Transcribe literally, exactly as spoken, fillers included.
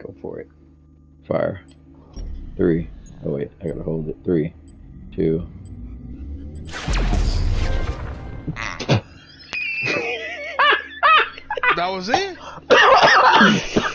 Go for it. Fire. Three. Oh wait, I gotta hold it. Three, two. That was it?